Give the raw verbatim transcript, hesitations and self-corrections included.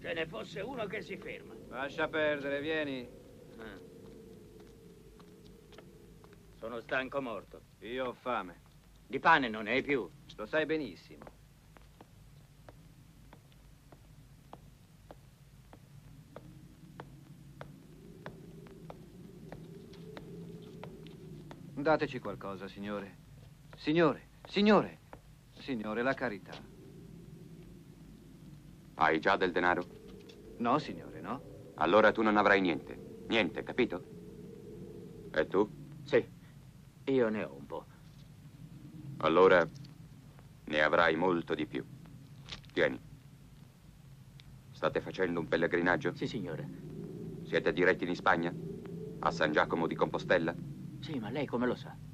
Ce ne fosse uno che si ferma. Lascia perdere, vieni. Ah. Sono stanco morto. Io ho fame. Di pane non ne hai più. Lo sai benissimo. Dateci qualcosa, signore. Signore, signore. Signore, la carità. Hai già del denaro? No, signore, no. Allora tu non avrai niente. Niente, capito? E tu? Sì, io ne ho un po'. Allora ne avrai molto di più. Tieni. State facendo un pellegrinaggio? Sì, signore. Siete diretti in Spagna? A San Giacomo di Compostela? Sì, ma lei come lo sa?